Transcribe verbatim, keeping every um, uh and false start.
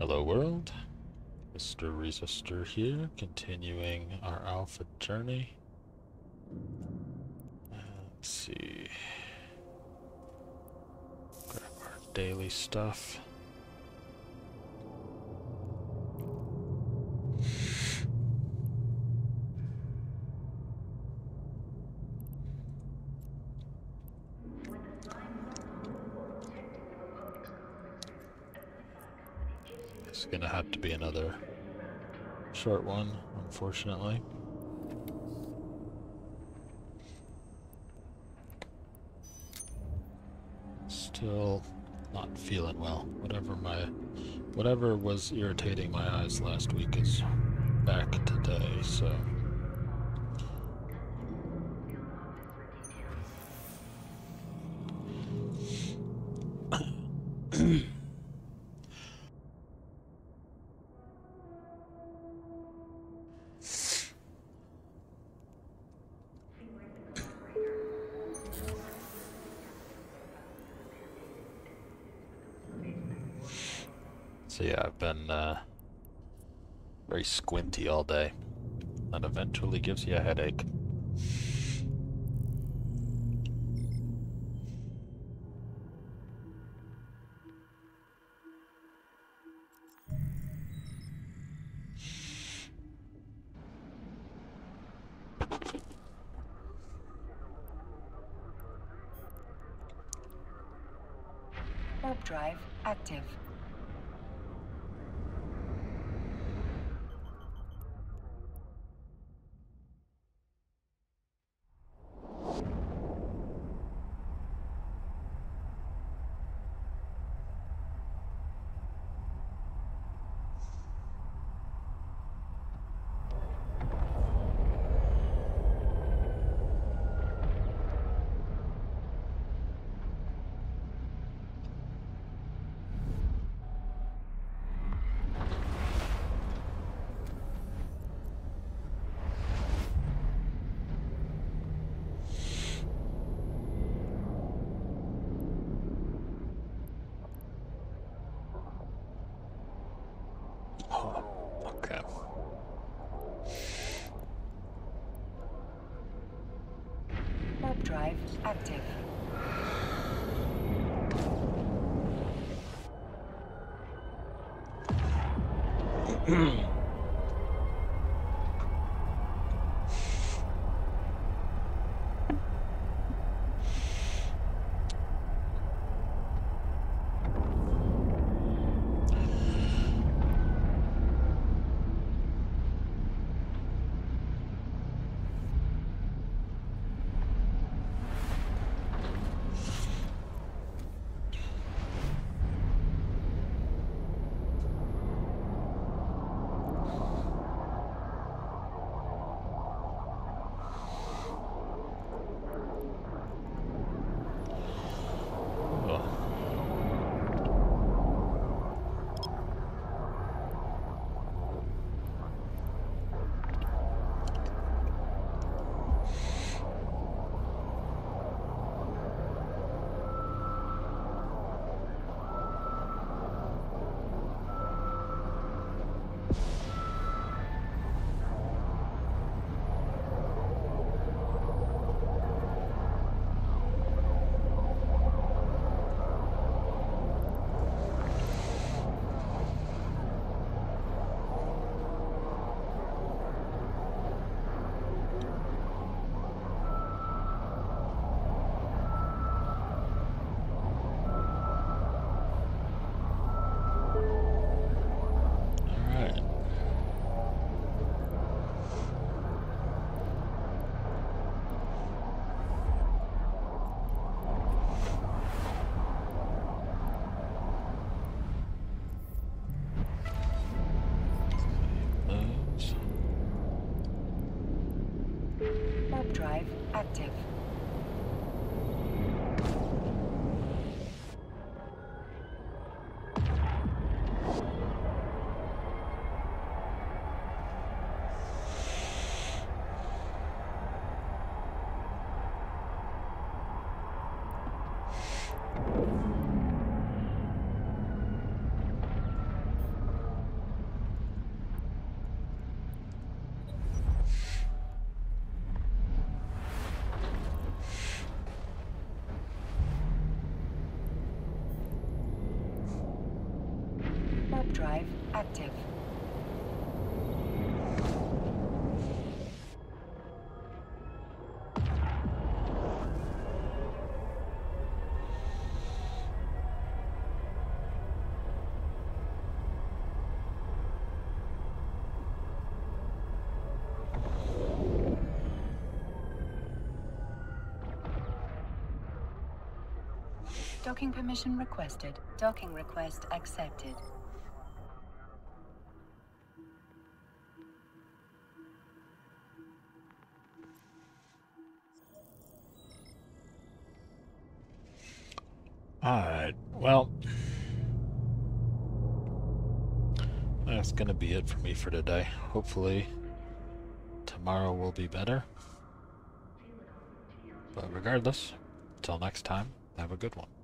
Hello world, Mister Resistor here, continuing our alpha journey. Uh, let's see. Grab our daily stuff. It's gonna have to be another short one, unfortunately. Still not feeling well. Whatever my whatever was irritating my eyes last week is back today, so So yeah, I've been uh, very squinty all day. That eventually gives you a headache. Warp drive active. Oh, okay. Warp drive active. Alright. Those. Warp drive active. Warp drive active. Docking permission requested. Docking request accepted. Alright, well, that's gonna be it for me for today. Hopefully tomorrow will be better. But regardless, until next time, have a good one.